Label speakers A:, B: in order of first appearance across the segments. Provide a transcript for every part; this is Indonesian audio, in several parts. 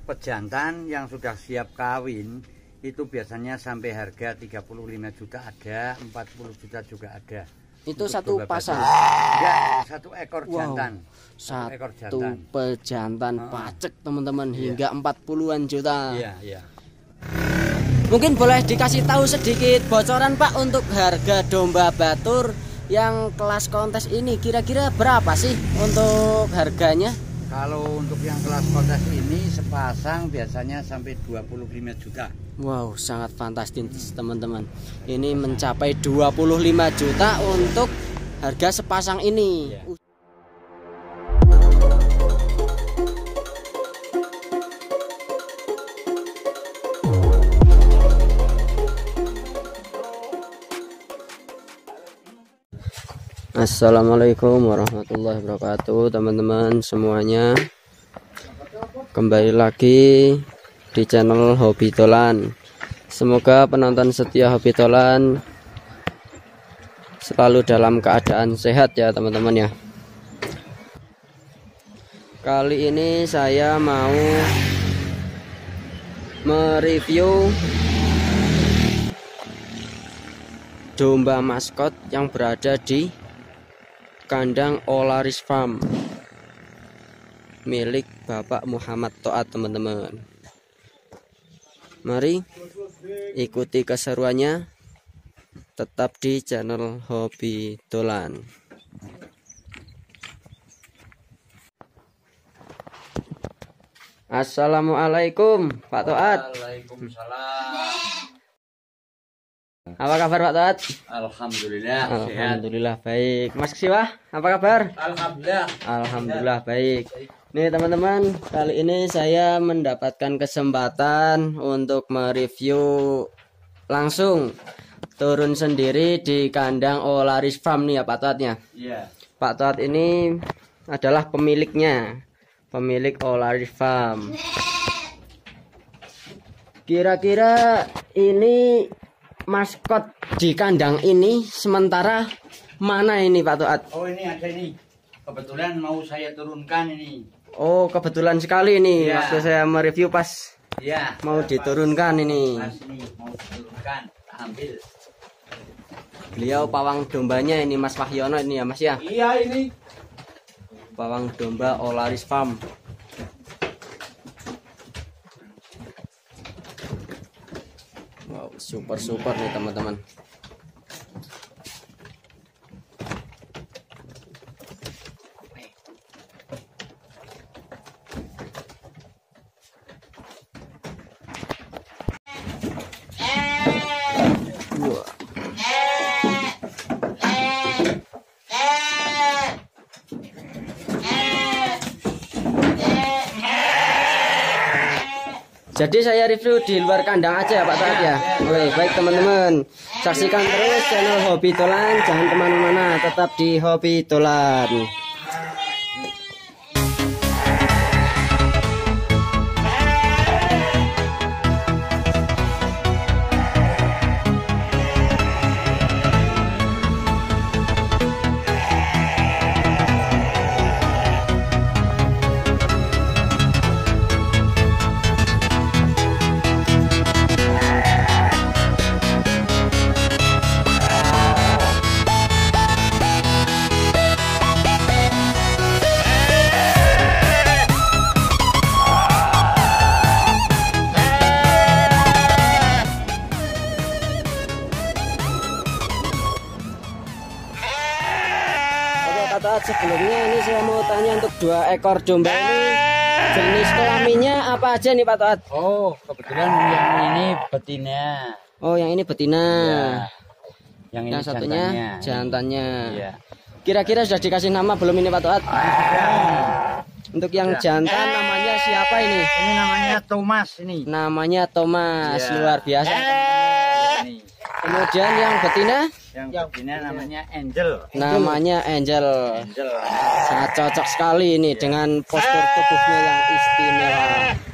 A: pejantan yang sudah siap kawin itu biasanya sampai harga 35 juta ada, 40 juta juga ada.
B: Itu satu pasang?
A: Ya, satu ekor jantan.
B: Satu ekor jantan. Pejantan pacek teman-teman, hingga 40-an juta.
A: Iya, iya.
B: Mungkin boleh dikasih tahu sedikit bocoran Pak untuk harga domba Batur yang kelas kontes ini kira-kira berapa sih untuk harganya?
A: Kalau untuk yang kelas kontes ini sepasang biasanya sampai 25 juta.
B: Wow, sangat fantastis teman-teman. Ini mencapai 25 juta untuk harga sepasang ini. Ya. Assalamualaikum warahmatullahi wabarakatuh teman-teman semuanya. Kembali lagi di channel Hobi Tolan. Semoga penonton setia Hobi Tolan selalu dalam keadaan sehat ya teman-teman ya. Kali ini saya mau mereview domba maskot yang berada di kandang Olaris Farm milik Bapak Muhammad Toat teman-teman. Mari ikuti keseruannya tetap di channel Hobi Tolan. Assalamualaikum Pak Toat.
A: Waalaikumsalam.
B: Apa kabar Pak Toat?
A: Alhamdulillah.
B: Alhamdulillah baik. Mas Siwah, apa kabar?
A: Alhamdulillah.
B: Alhamdulillah baik. Nih teman-teman, kali ini saya mendapatkan kesempatan untuk mereview langsung turun sendiri di kandang Olaris Farm nih ya Pak Toat ya.
A: Iya.
B: Pak Toat ini adalah pemiliknya, pemilik Olaris Farm. Kira-kira ini maskot di kandang ini sementara mana ini Pak Toat?
A: Oh ini ada ini. Kebetulan mau saya turunkan ini.
B: Oh kebetulan sekali ini
A: ya.
B: Waktu saya mereview pas
A: ya,
B: mau diturunkan ini.
A: Pas ini mau diturunkan, ambil.
B: Beliau pawang dombanya ini Mas Wahyono ini ya Mas ya?
A: Iya ini.
B: Pawang domba Olaris Farm. Wow, super nih teman-teman. Jadi saya review di luar kandang aja ya Pak Toat ya. Oke, baik teman-teman. Saksikan terus channel Hobi Tolan, jangan kemana-mana, tetap di Hobi Tolan. Sebelumnya ini saya mau tanya untuk 2 ekor domba ini jenis kelaminnya apa aja nih Pak Toat?
A: Oh kebetulan yang ini betina.
B: Oh yang ini betina.
A: Ya. Yang ini
B: satunya jantannya.
A: Ya.
B: Kira-kira sudah dikasih nama belum ini Pak Toat? Untuk yang jantan namanya siapa ini?
A: Ini namanya Thomas ini.
B: Namanya Thomas, luar biasa. Kemudian yang betina?
A: Yang betina namanya Angel.
B: Namanya Angel. Sangat cocok sekali ini dengan postur tubuhnya yang istimewa.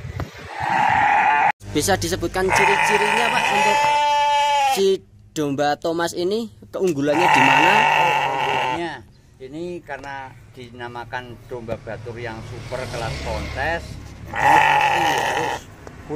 B: Bisa disebutkan ciri-cirinya Pak untuk si domba Thomas ini, keunggulannya di mana?
A: Keunggulannya ini karena dinamakan domba Batur yang super kelas kontes, harus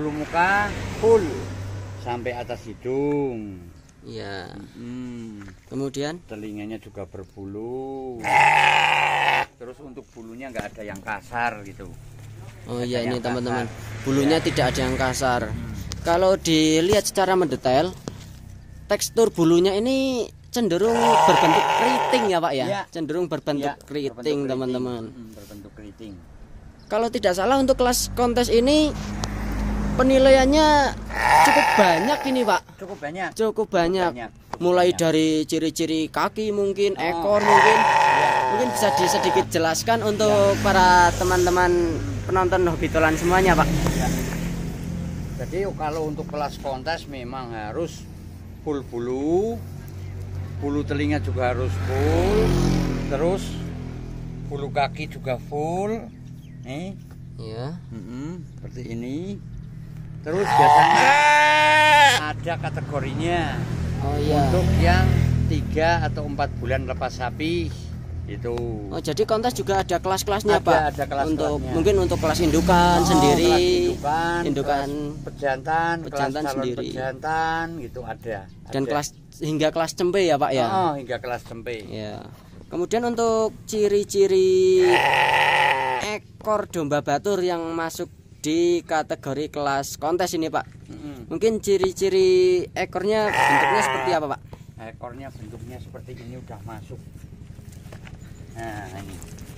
A: bulu muka full sampai atas hidung.
B: Iya. Kemudian
A: Telinganya juga berbulu. Terus untuk bulunya nggak ada yang kasar gitu.
B: Oh iya, ini teman-teman, bulunya tidak ada yang kasar. Kalau dilihat secara mendetail, tekstur bulunya ini cenderung berbentuk keriting ya Pak ya?
A: Ya.
B: Cenderung berbentuk keriting teman-teman.
A: Berbentuk keriting.
B: Kalau tidak salah untuk kelas kontes ini penilaiannya cukup banyak ini Pak.
A: Cukup banyak.
B: Cukup banyak. Mulai dari ciri-ciri kaki mungkin, ekor mungkin bisa sedikit jelaskan untuk para teman-teman penonton Hobitolan semuanya Pak.
A: Ya. Jadi kalau untuk kelas kontes memang harus full bulu, bulu telinga juga harus full, terus bulu kaki juga full, nih,
B: Ya.
A: seperti ini. Terus biasanya ada kategorinya.
B: Oh iya.
A: Untuk yang 3 atau 4 bulan lepas sapi itu.
B: Oh jadi kontes juga ada kelas-kelasnya
A: Ada,
B: Pak.
A: ada kelas-kelasnya.
B: Untuk mungkin untuk kelas indukan sendiri,
A: kelas
B: indukan
A: kelas pejantan kelas
B: sendiri.
A: pejantan gitu ada.
B: Dan
A: Ada.
B: kelas hingga kelas cempe ya Pak ya.
A: Oh, hingga kelas cempe.
B: Ya. Kemudian untuk ciri-ciri ekor domba batur yang masuk di kategori kelas kontes ini Pak. Mungkin ciri-ciri ekornya bentuknya seperti apa Pak?
A: Ekornya bentuknya seperti ini udah masuk. Nah ini.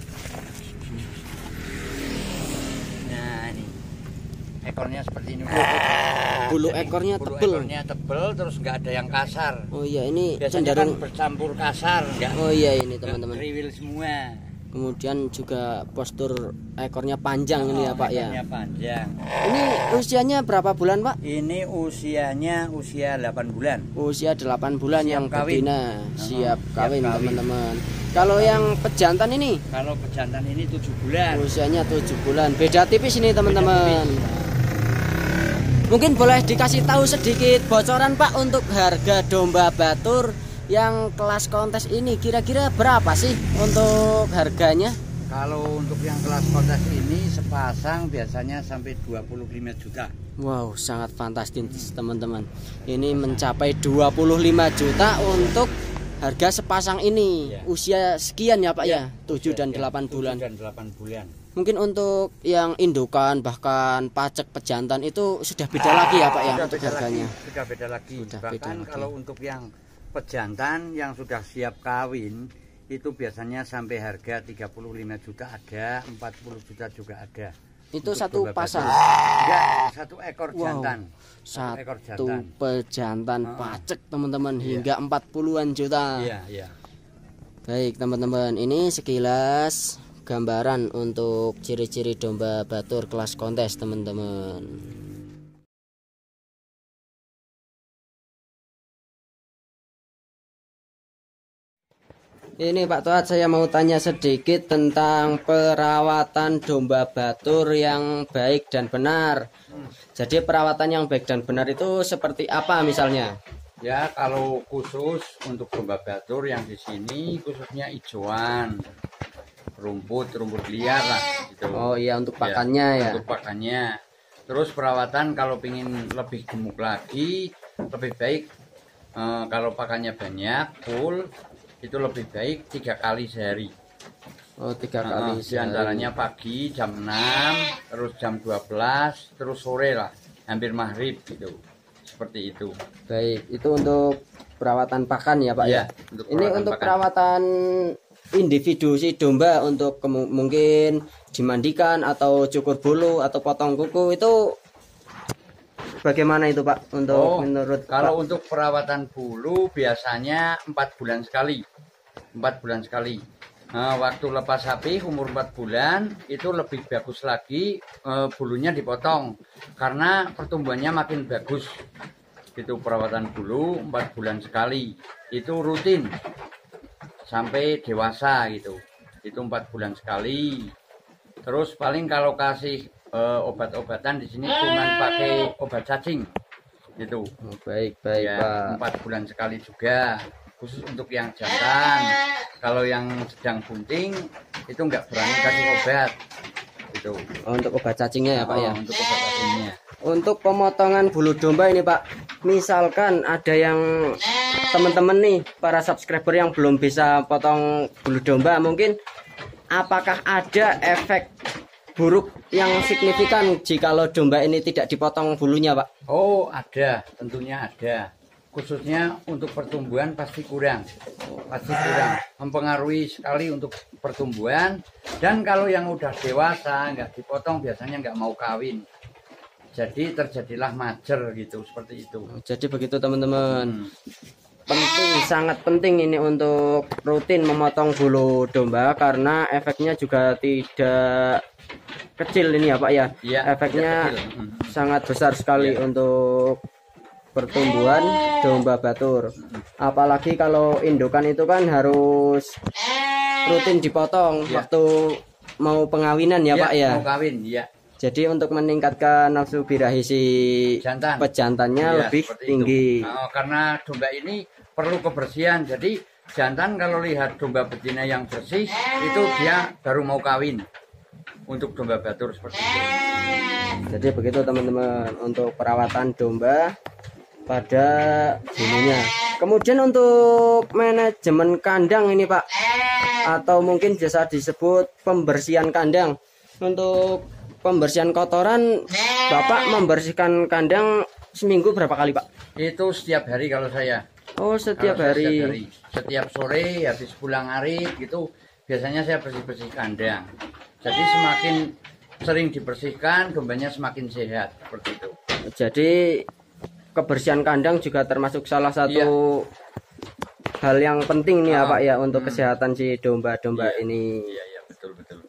A: Nah ini. Ekornya seperti ini.
B: Bulu
A: Jadi,
B: ekornya
A: bulu
B: tebel.
A: ekornya tebel terus nggak ada yang kasar.
B: Oh iya ini
A: Biasanya
B: cenderung.
A: kan bercampur kasar, nggak.
B: Oh iya ini teman-teman.
A: Kriwil semua.
B: Kemudian juga postur ekornya panjang ini ya Pak ya.
A: Ekornya panjang.
B: Ini usianya berapa bulan Pak?
A: Ini usianya usia 8 bulan.
B: Usia 8 bulan
A: Siap
B: yang
A: kawin.
B: betina, siap
A: siap
B: kawin
A: kawin.
B: teman-teman. Kalau yang pejantan ini
A: Kalau pejantan ini 7 bulan.
B: usianya 7 bulan. Beda tipis ini teman-teman. Mungkin boleh dikasih tahu sedikit bocoran Pak untuk harga domba batur yang kelas kontes ini kira-kira berapa sih untuk harganya?
A: Kalau untuk yang kelas kontes ini sepasang biasanya sampai 25 juta.
B: Wow, sangat fantastis teman-teman. Ini mencapai 25 juta untuk harga sepasang ini.
A: Ya.
B: Usia sekian ya Pak ya? 7
A: Usia
B: dan
A: sekian,
B: 8 bulan.
A: 7 dan 8 bulan.
B: Mungkin untuk yang indukan bahkan pacek pejantan itu sudah beda lagi ya Pak ya
A: Sudah
B: untuk
A: beda
B: harganya.
A: lagi, sudah beda lagi.
B: Sudah
A: Bahkan
B: beda lagi.
A: kalau untuk yang pejantan yang sudah siap kawin itu biasanya sampai harga 35 juta ada, 40 juta juga ada.
B: Itu
A: Untuk
B: satu
A: domba
B: pasang.
A: batur. Enggak, satu ekor
B: Wow.
A: jantan.
B: Satu
A: ekor jantan.
B: pejantan
A: Ah.
B: pacek teman-teman
A: Iya.
B: hingga 40-an juta.
A: Iya, iya.
B: Baik teman-teman, ini sekilas gambaran untuk ciri-ciri domba batur kelas kontes teman-teman. Ini Pak Tuat, saya mau tanya sedikit tentang perawatan domba batur yang baik dan benar. Jadi perawatan yang baik dan benar itu seperti apa misalnya?
A: Ya, kalau khusus untuk domba batur yang di sini khususnya hijauan, rumput liar lah gitu.
B: Oh iya, untuk pakannya ya.
A: Untuk pakannya. Terus perawatan kalau ingin lebih gemuk lagi, lebih baik kalau pakannya banyak, full, itu lebih baik 3 kali sehari.
B: Oh, 3 kali
A: Di antaranya pagi jam 6, terus jam 12, terus sore lah, hampir maghrib gitu. Seperti itu.
B: Baik, itu untuk perawatan pakan ya Pak ya.
A: Iya, untuk
B: Ini
A: perawatan
B: untuk
A: pakan.
B: perawatan individu si domba untuk mungkin dimandikan atau cukur bulu atau potong kuku itu bagaimana itu Pak untuk menurut
A: kalau
B: Pak?
A: untuk perawatan bulu biasanya 4 bulan sekali. 4 bulan sekali. Nah, waktu lepas sapi umur 4 bulan itu lebih bagus lagi bulunya dipotong karena pertumbuhannya makin bagus. Itu perawatan bulu 4 bulan sekali. Itu rutin sampai dewasa gitu. Itu 4 bulan sekali. Terus paling kalau kasih obat-obatan di sini cuma pakai obat cacing gitu.
B: Oh, baik
A: Ya,
B: Pak.
A: 4 bulan sekali juga. Khusus untuk yang jantan. Kalau yang sedang bunting itu nggak berani kasih obat. Gitu.
B: Oh, untuk obat cacingnya ya Pak ya.
A: Untuk obat cacingnya.
B: Untuk pemotongan bulu domba ini Pak, misalkan ada yang teman-teman nih para subscriber yang belum bisa potong bulu domba, mungkin apakah ada efek buruk yang signifikan jikalau domba ini tidak dipotong bulunya Pak?
A: Oh ada, tentunya ada. Khususnya untuk pertumbuhan pasti kurang, mempengaruhi sekali untuk pertumbuhan. Dan kalau yang udah dewasa nggak dipotong biasanya nggak mau kawin. Jadi terjadilah majer gitu, seperti itu.
B: Jadi begitu teman-teman. Penting, sangat penting ini untuk rutin memotong bulu domba karena efeknya juga tidak kecil ini ya Pak ya.
A: Iya,
B: efeknya sangat besar sekali untuk pertumbuhan domba batur. Apalagi kalau indukan itu kan harus rutin dipotong waktu mau pengawinan ya Pak ya.
A: Mau kawin, ya.
B: Jadi untuk meningkatkan nafsu birahi si pejantannya lebih tinggi.
A: Nah, karena domba ini perlu kebersihan. Jadi jantan kalau lihat domba betina yang bersih itu dia baru mau kawin. Untuk domba batur seperti itu.
B: Jadi begitu teman-teman untuk perawatan domba pada bulunya. Kemudian untuk manajemen kandang ini Pak, atau mungkin biasa disebut pembersihan kandang. Untuk pembersihan kotoran, Bapak membersihkan kandang seminggu berapa kali Pak?
A: Itu setiap hari kalau saya.
B: Oh setiap hari.
A: Setiap sore habis pulang arif gitu biasanya saya bersih-bersih kandang. Jadi semakin sering dibersihkan dombanya semakin sehat seperti itu.
B: Jadi kebersihan kandang juga termasuk salah satu hal yang penting nih ya Pak ya untuk kesehatan si domba-domba ini.
A: Iya betul.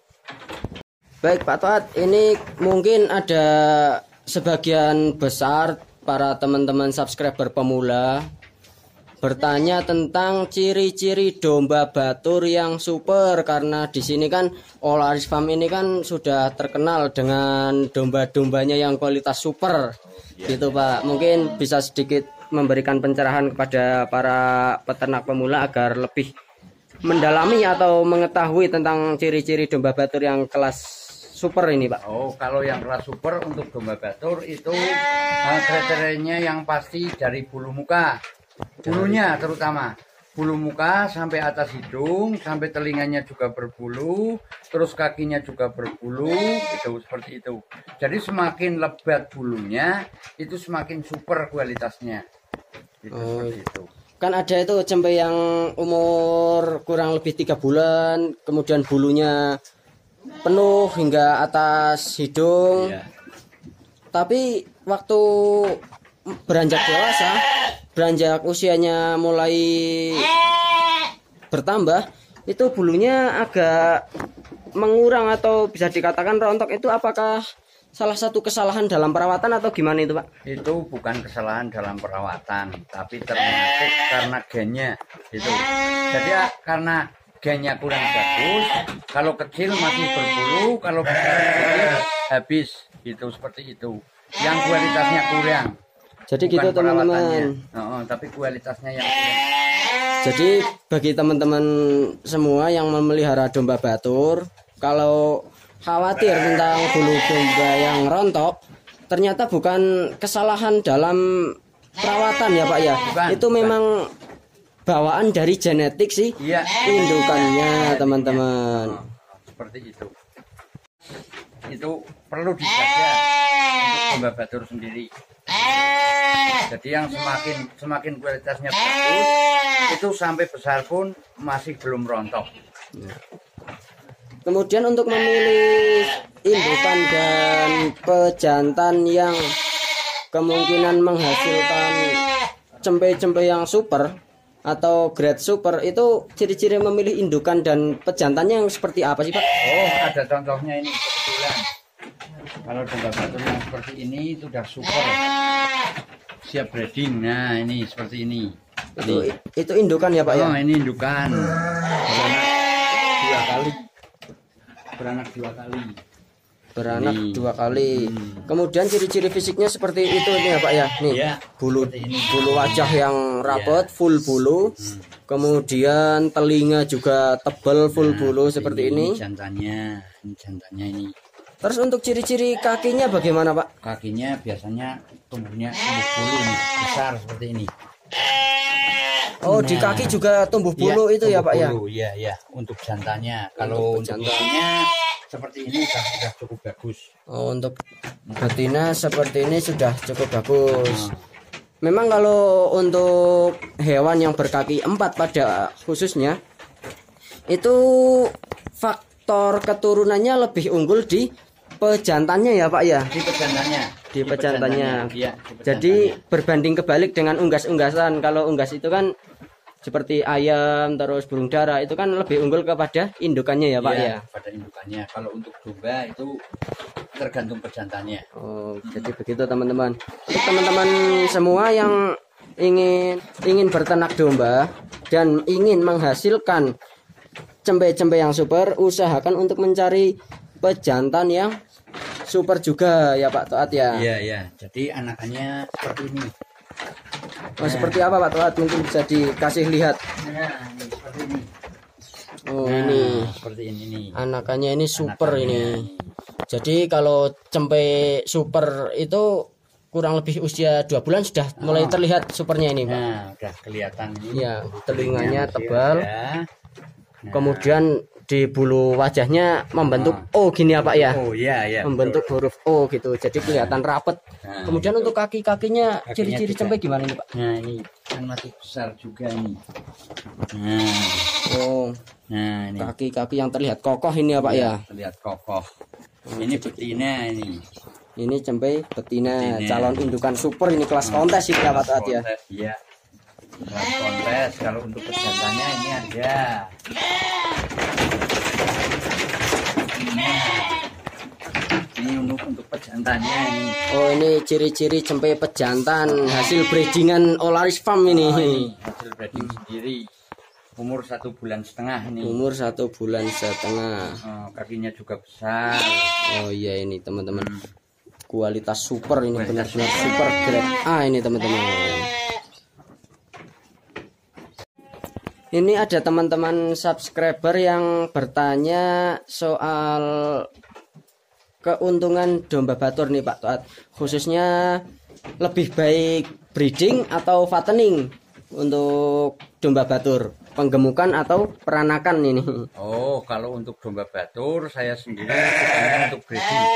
B: Baik Pak Toat, ini mungkin ada sebagian besar para teman-teman subscriber pemula bertanya tentang ciri-ciri domba batur yang super, karena di sini kan Olaris Farm ini kan sudah terkenal dengan domba-dombanya yang kualitas super gitu Pak. Mungkin bisa sedikit memberikan pencerahan kepada para peternak pemula agar lebih mendalami atau mengetahui tentang ciri-ciri domba batur yang kelas super ini Pak.
A: Oh, kalau yang kelas super untuk domba batur itu kriterianya yang pasti dari bulu muka, bulunya terutama bulu muka sampai atas hidung, sampai telinganya juga berbulu, terus kakinya juga berbulu, itu seperti itu. Jadi semakin lebat bulunya itu semakin super kualitasnya. Seperti itu.
B: Kan ada itu cempe yang umur kurang lebih 3 bulan, kemudian bulunya penuh hingga atas hidung. Tapi waktu beranjak dewasa, beranjak usianya mulai bertambah, itu bulunya agak mengurang atau bisa dikatakan rontok. Itu apakah salah satu kesalahan dalam perawatan atau gimana itu Pak?
A: Itu bukan kesalahan dalam perawatan, tapi termasuk karena gennya itu. Jadi ya, karena gennya kurang bagus, kalau kecil masih berbulu, kalau besar habis gitu, seperti itu. Yang kualitasnya kurang.
B: Jadi gitu teman-teman.
A: Tapi kualitasnya yang kurang.
B: Jadi bagi teman-teman semua yang memelihara domba batur, kalau khawatir tentang bulu domba yang rontok, ternyata bukan kesalahan dalam perawatan ya Pak ya. Itu memang bawaan dari genetik sih, indukannya teman-teman.
A: Seperti itu. Itu perlu dijaga untuk domba batur sendiri. Jadi yang semakin kualitasnya bagus, itu sampai besar pun masih belum rontok.
B: Kemudian untuk memilih indukan dan pejantan yang kemungkinan menghasilkan cempe-cempe yang super atau grade super, itu ciri-ciri memilih indukan dan pejantannya yang seperti apa sih Pak?
A: Oh, ada contohnya ini kebetulan. Kalau domba batur yang seperti ini itu sudah super, siap breeding. Nah ini seperti ini.
B: Itu indukan ya Pak ya?
A: Oh ini indukan. Beranak dua kali. Kemudian ciri-ciri fisiknya seperti itu nih ya Pak ya. Nih bulu wajah yang rapat, full bulu. Kemudian telinga juga tebal, full bulu seperti ini. Jantannya ini.
B: Terus untuk ciri-ciri kakinya bagaimana, Pak?
A: Kakinya biasanya tumbuh bulu ini besar seperti ini.
B: Oh, di kaki juga tumbuh bulu itu ya, Pak ya?
A: Bulu, ya. Untuk jantannya. Kalau untuk betinanya seperti ini sudah cukup bagus.
B: Oh, untuk betina seperti ini sudah cukup bagus. Memang kalau untuk hewan yang berkaki 4 pada khususnya itu faktor keturunannya lebih unggul di pejantannya ya, Pak ya? Di pejantannya.
A: Iya,
B: jadi berbanding kebalik dengan unggas-unggasan. Kalau unggas itu kan seperti ayam terus burung dara itu kan lebih unggul kepada indukannya ya, Pak ya?
A: Pada indukannya. Kalau untuk domba itu tergantung pejantannya.
B: Oh, jadi begitu teman-teman. Untuk teman-teman semua yang ingin berternak domba dan ingin menghasilkan cempe-cempe yang super, usahakan untuk mencari pejantan yang super juga ya, Pak Toat ya.
A: Iya. Jadi anakannya seperti ini.
B: Oh, seperti apa, Pak Toat? Mungkin bisa dikasih lihat.
A: Ini seperti ini.
B: Oh, ini
A: seperti ini.
B: Anakannya ini super ini. Jadi kalau cempe super itu kurang lebih usia 2 bulan sudah mulai terlihat supernya ini, Pak.
A: Nah, udah kelihatan ini.
B: Ya, telinganya tebal.
A: Nah.
B: Kemudian di bulu wajahnya membentuk O gini ya, Pak ya?
A: Oh iya.
B: Membentuk huruf O gitu. Jadi kelihatan rapet.
A: Nah,
B: kemudian untuk kaki-kakinya ciri-ciri cempe gimana ini, Pak?
A: Nah, ini kan masih besar juga ini. Nah, ini
B: kaki-kaki yang terlihat kokoh ini ya, Pak ya?
A: Terlihat kokoh. Ini betina ini.
B: Ini cempe betina, calon indukan super ini kelas kontes ini ya, Pak Toat ya?
A: Iya. Kelas kontes. Kalau untuk pejantannya ini ada. Ini untuk pejantannya ini.
B: Oh, ini ciri-ciri cempe pejantan hasil breedingan Olaris Farm ini.
A: Hasil breeding sendiri. Umur 1,5 bulan ini.
B: Umur 1,5 bulan.
A: Kakinya juga besar.
B: Oh iya, ini teman-teman. Kualitas super ini, benar-benar super grade A ini teman-teman. Ini ada teman-teman subscriber yang bertanya soal keuntungan domba batur nih, Pak Toat. Khususnya lebih baik breeding atau fattening untuk domba batur, penggemukan atau peranakan ini.
A: Oh, kalau untuk domba batur saya sendiri sukanya untuk breeding.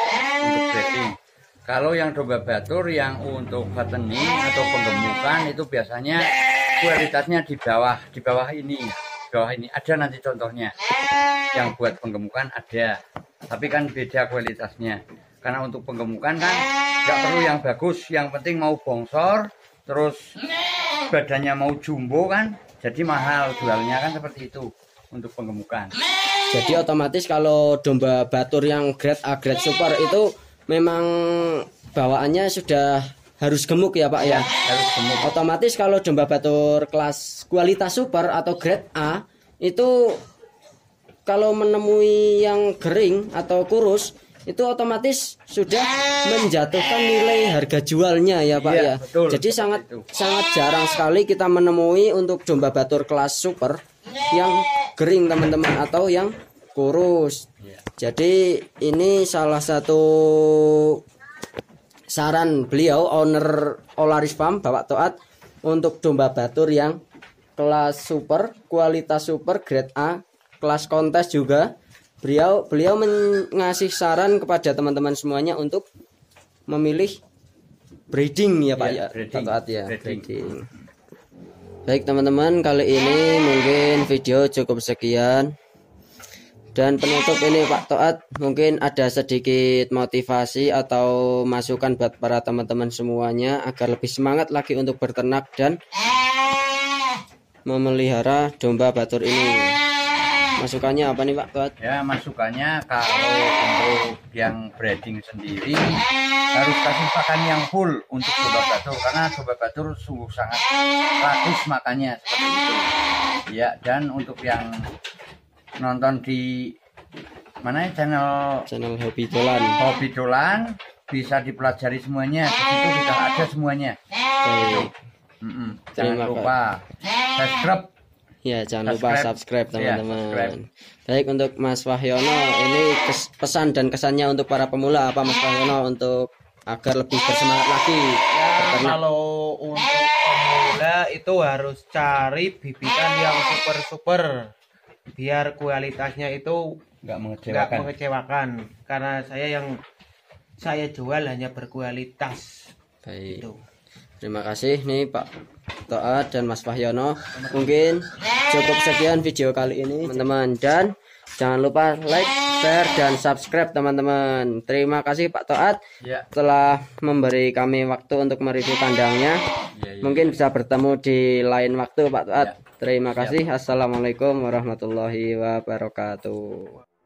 A: Kalau yang domba batur yang untuk fattening atau penggemukan itu biasanya kualitasnya di bawah ini. Di bawah ini ada nanti contohnya. Yang buat penggemukan ada. Tapi kan beda kualitasnya. Karena untuk penggemukan kan nggak perlu yang bagus, yang penting mau bongsor, terus badannya mau jumbo kan, jadi mahal jualnya kan seperti itu untuk penggemukan.
B: Jadi otomatis kalau domba batur yang grade A, grade super itu memang bawaannya sudah harus gemuk ya, Pak ya?
A: Harus gemuk.
B: Otomatis kalau domba batur kelas kualitas super atau grade A itu kalau menemui yang kering atau kurus itu otomatis sudah menjatuhkan nilai harga jualnya ya, Pak ya.
A: Betul,
B: jadi sangat jarang sekali kita menemui untuk domba batur kelas super yang kering teman-teman atau yang kurus. Jadi ini salah satu saran beliau owner Olaris Farm Bapak Toat untuk domba batur yang kelas super, kualitas super, grade A, kelas kontes juga. Beliau mengasih saran kepada teman-teman semuanya untuk memilih breeding ya, Pak ya, Pak Toat ya. Breeding. Baik teman-teman, kali ini mungkin video cukup sekian. Dan penutup ini Pak Toat, mungkin ada sedikit motivasi atau masukan buat para teman-teman semuanya agar lebih semangat lagi untuk berternak dan memelihara domba batur ini. Masukannya apa nih Pak Toat?
A: Ya, masukannya kalau untuk yang breeding sendiri harus kasih pakan yang full untuk domba batur, karena domba batur sungguh sangat rakus makannya seperti itu. Ya, dan untuk yang nonton di mana ya, channel
B: Hobi Dolan.
A: Hobi Dolan bisa dipelajari semuanya. Di situ sudah ada semuanya. Jangan lupa subscribe
B: Ya, jangan lupa subscribe
A: Ya,
B: teman-teman.
A: subscribe.
B: Baik, untuk Mas Wahyono, ini pesan dan kesannya untuk para pemula apa Mas Wahyono untuk agar lebih bersemangat lagi?
C: Ya, kalau untuk pemula itu harus cari bibitan yang super biar kualitasnya itu
A: Nggak
C: nggak
A: mengecewakan.
C: mengecewakan. Karena saya jual hanya berkualitas.
B: Baik.
C: Itu.
B: Terima kasih nih Pak Toat dan Mas Wahyono. Mungkin cukup sekian video kali ini teman-teman, dan jangan lupa like, share, dan subscribe teman-teman. Terima kasih Pak Toat
A: Ya.
B: telah memberi kami waktu untuk mereview kandangnya.
A: Ya, ya.
B: Mungkin bisa bertemu di lain waktu Pak Toat.
A: Ya.
B: Terima kasih. Assalamualaikum warahmatullahi wabarakatuh.